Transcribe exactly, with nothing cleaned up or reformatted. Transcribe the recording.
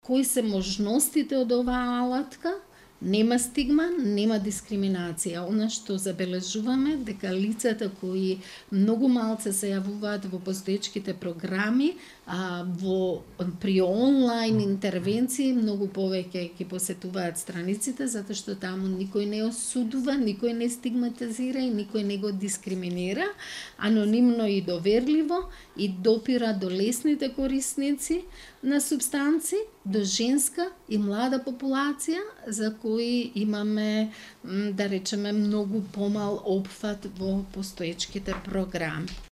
кои се можностите од оваа алатка, нема стигма, нема дискриминација. Она што забележуваме дека лицата кои многу малце се јавуваат во постоечките програми, а, во при онлайн интервенции многу повеќе ќе посетуваат страниците, затоа што таму никој не осудува, никој не стигматизира и никој не го дискриминира, анонимно и доверливо и допира до лесните корисници на супстанци, до женска и млада популација за кои имаме, да речеме, многу помал опфат во постоечките програми.